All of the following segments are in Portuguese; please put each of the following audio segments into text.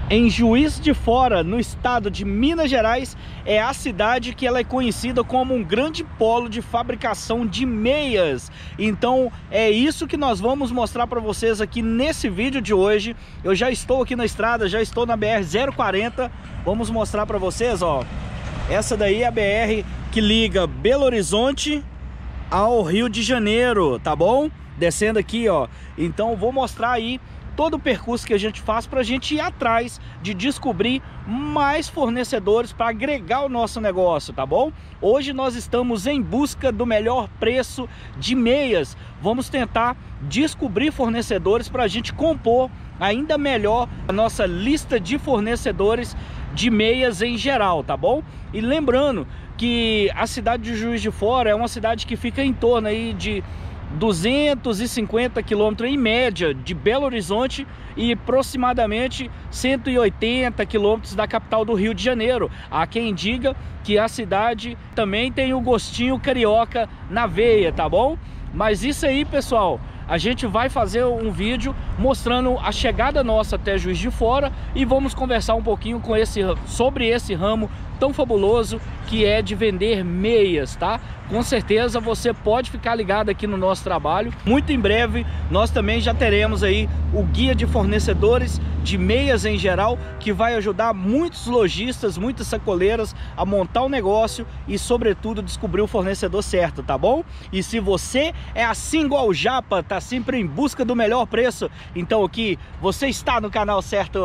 Em Juiz de Fora, no estado de Minas Gerais, é a cidade que ela é conhecida como um grande polo de fabricação de meias. Então é isso que nós vamos mostrar para vocês aqui nesse vídeo de hoje. Eu já estou aqui na estrada, já estou na BR-040. Vamos mostrar para vocês, ó. Essa daí é a BR que liga Belo Horizonte ao Rio de Janeiro, tá bom? Descendo aqui, ó. Então vou mostrar aí todo o percurso que a gente faz para a gente ir atrás de descobrir mais fornecedores para agregar o nosso negócio, tá bom? Hoje nós estamos em busca do melhor preço de meias. Vamos tentar descobrir fornecedores para a gente compor ainda melhor a nossa lista de fornecedores de meias em geral, tá bom? E lembrando que a cidade de Juiz de Fora é uma cidade que fica em torno aí de 250 quilômetros em média de Belo Horizonte e aproximadamente 180 quilômetros da capital do Rio de Janeiro. Há quem diga que a cidade também tem o gostinho carioca na veia, tá bom? Mas isso aí, pessoal, a gente vai fazer um vídeo mostrando a chegada nossa até Juiz de Fora e vamos conversar um pouquinho sobre esse ramo tão fabuloso que é de vender meias, tá? Com certeza você pode ficar ligado aqui no nosso trabalho. Muito em breve nós também já teremos aí o guia de fornecedores de meias em geral, que vai ajudar muitos lojistas, muitas sacoleiras a montar o negócio e sobretudo descobrir o fornecedor certo, tá bom? E se você é assim igual o Japa, tá sempre em busca do melhor preço, então aqui você está no canal certo.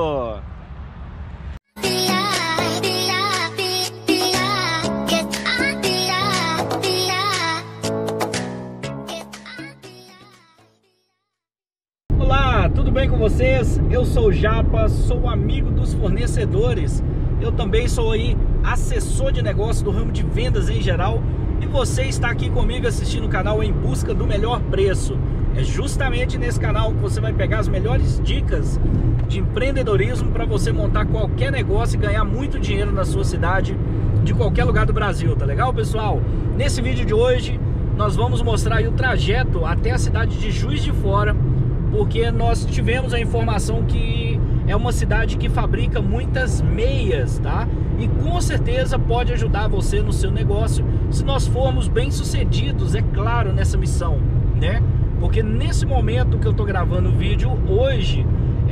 Olá, tudo bem com vocês? Eu sou o Japa, sou amigo dos fornecedores. Eu também sou aí assessor de negócio do ramo de vendas em geral. E você está aqui comigo assistindo o canal Em Busca do Melhor Preço. É justamente nesse canal que você vai pegar as melhores dicas de empreendedorismo para você montar qualquer negócio e ganhar muito dinheiro na sua cidade, de qualquer lugar do Brasil, tá legal, pessoal? Nesse vídeo de hoje nós vamos mostrar aí o trajeto até a cidade de Juiz de Fora, porque nós tivemos a informação que é uma cidade que fabrica muitas meias, tá? E com certeza pode ajudar você no seu negócio se nós formos bem sucedidos, é claro, nessa missão, né? Porque nesse momento que eu tô gravando o vídeo hoje,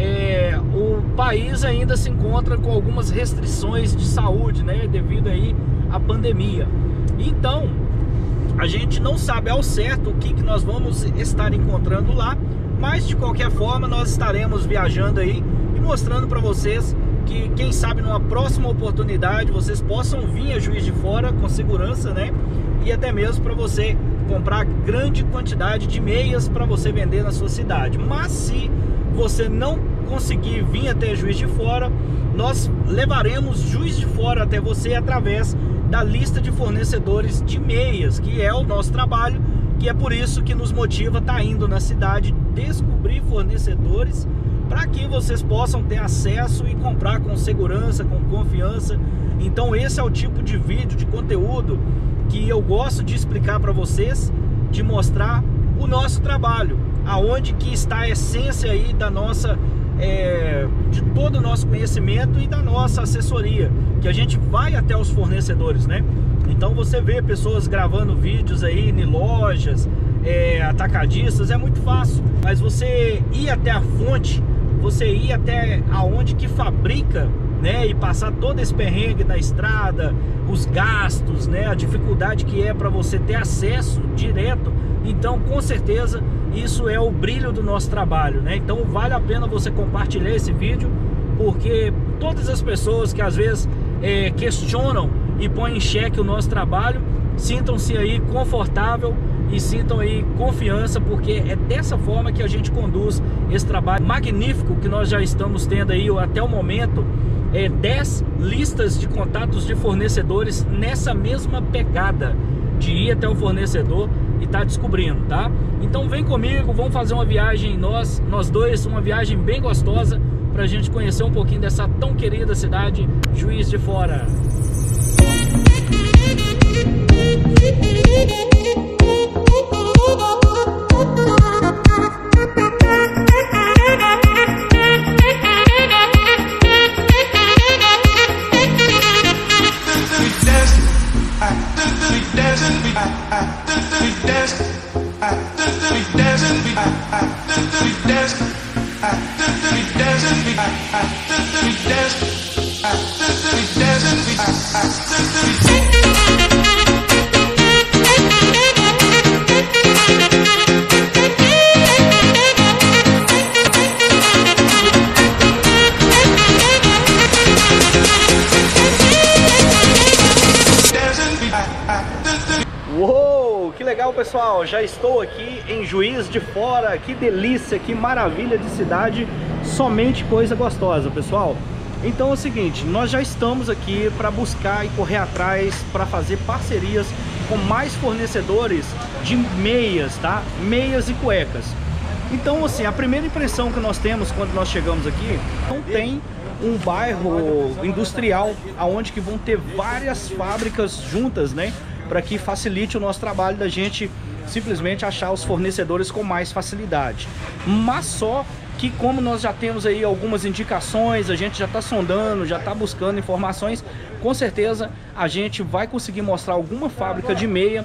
o país ainda se encontra com algumas restrições de saúde, né? Devido aí à pandemia. Então, a gente não sabe ao certo o que nós vamos estar encontrando lá, mas de qualquer forma nós estaremos viajando aí e mostrando para vocês que quem sabe numa próxima oportunidade vocês possam vir a Juiz de Fora com segurança, né? E até mesmo para você comprar grande quantidade de meias para você vender na sua cidade. Mas se você não conseguir vir até Juiz de Fora, nós levaremos Juiz de Fora até você através da lista de fornecedores de meias, que é o nosso trabalho, que é por isso que nos motiva a estar indo na cidade, descobrir fornecedores para que vocês possam ter acesso e comprar com segurança, com confiança. Então esse é o tipo de vídeo, de conteúdo que eu gosto de explicar para vocês, de mostrar o nosso trabalho, aonde que está a essência aí da nossa, de todo o nosso conhecimento e da nossa assessoria, que a gente vai até os fornecedores, né? Então você vê pessoas gravando vídeos aí em lojas, atacadistas, é muito fácil, mas você ir até a fonte, você ir até aonde que fabrica, né, e passar todo esse perrengue na estrada, os gastos, né, a dificuldade que é para você ter acesso direto. Então com certeza isso é o brilho do nosso trabalho, né? Então vale a pena você compartilhar esse vídeo, porque todas as pessoas que às vezes questionam e põem em xeque o nosso trabalho, sintam-se aí confortável e sintam aí confiança, porque é dessa forma que a gente conduz esse trabalho magnífico que nós já estamos tendo aí até o momento. 10 listas de contatos de fornecedores nessa mesma pegada de ir até o fornecedor e tá descobrindo, tá? Então vem comigo, vamos fazer uma viagem nós dois, uma viagem bem gostosa pra gente conhecer um pouquinho dessa tão querida cidade, Juiz de Fora. legal, pessoal, já estou aqui em Juiz de Fora. Que delícia, que maravilha de cidade, somente coisa gostosa, pessoal. Então é o seguinte, nós já estamos aqui para buscar e correr atrás para fazer parcerias com mais fornecedores de meias, tá? Meias e cuecas. Então, assim, a primeira impressão que nós temos quando nós chegamos aqui, não tem um bairro industrial aonde que vão ter várias fábricas juntas, né? Para que facilite o nosso trabalho da gente simplesmente achar os fornecedores com mais facilidade. Mas só que como nós já temos aí algumas indicações, a gente já está sondando, já está buscando informações, com certeza a gente vai conseguir mostrar alguma fábrica de meia.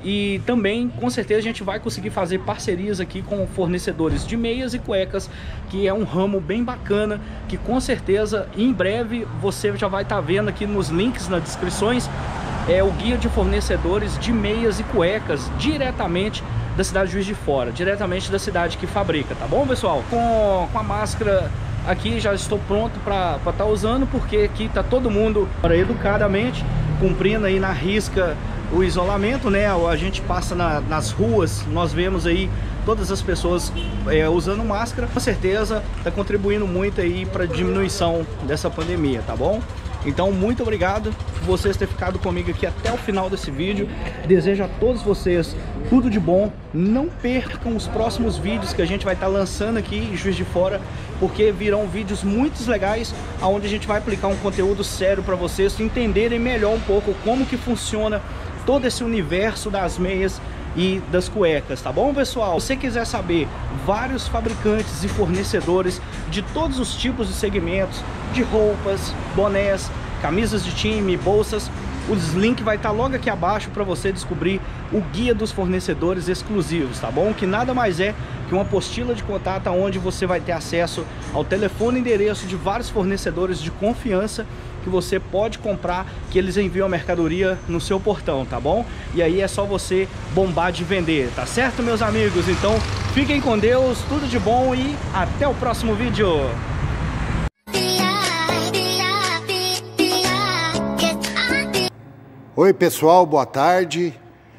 E também, com certeza, a gente vai conseguir fazer parcerias aqui com fornecedores de meias e cuecas, que é um ramo bem bacana, que com certeza, em breve, você já vai estar vendo aqui nos links, nas descrições, o guia de fornecedores de meias e cuecas, diretamente da cidade de Juiz de Fora, diretamente da cidade que fabrica, tá bom, pessoal? Com a máscara aqui, já estou pronto para estar usando, porque aqui está todo mundo educadamente, cumprindo aí na risca o isolamento, né? A gente passa nas ruas, nós vemos aí todas as pessoas usando máscara. Com certeza está contribuindo muito aí para a diminuição dessa pandemia, tá bom? Então, muito obrigado por vocês terem ficado comigo aqui até o final desse vídeo. Desejo a todos vocês tudo de bom. Não percam os próximos vídeos que a gente vai estar lançando aqui em Juiz de Fora, porque virão vídeos muito legais, onde a gente vai aplicar um conteúdo sério para vocês entenderem melhor um pouco como que funciona todo esse universo das meias e das cuecas, tá bom, pessoal? Se você quiser saber vários fabricantes e fornecedores de todos os tipos de segmentos, de roupas, bonés, camisas de time, bolsas, os links vai estar logo aqui abaixo para você descobrir o guia dos fornecedores exclusivos, tá bom? Que nada mais é que uma apostila de contato onde você vai ter acesso ao telefone e endereço de vários fornecedores de confiança que você pode comprar, que eles enviam a mercadoria no seu portão, tá bom? E aí é só você bombar de vender, tá certo, meus amigos? Então fiquem com Deus, tudo de bom e até o próximo vídeo! Oi pessoal, boa tarde.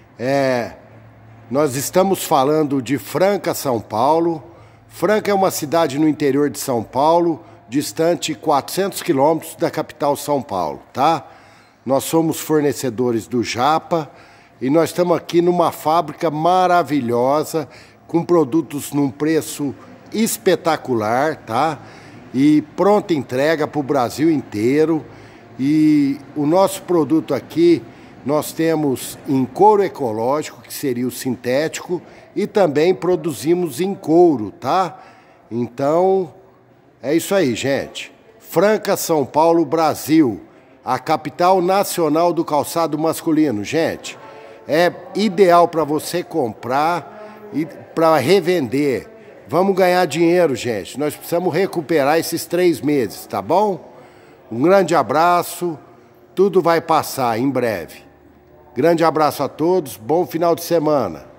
Nós estamos falando de Franca, São Paulo. Franca é uma cidade no interior de São Paulo, distante 400 quilômetros da capital São Paulo, tá? Nós somos fornecedores do Japa e nós estamos aqui numa fábrica maravilhosa, com produtos num preço espetacular, tá? E pronta entrega para o Brasil inteiro. E o nosso produto aqui, nós temos em couro ecológico, que seria o sintético, e também produzimos em couro, tá? Então, é isso aí, gente. Franca, São Paulo, Brasil, a capital nacional do calçado masculino, gente. É ideal para você comprar e para revender. Vamos ganhar dinheiro, gente. Nós precisamos recuperar esses 3 meses, tá bom? Um grande abraço, tudo vai passar em breve. Grande abraço a todos, bom final de semana.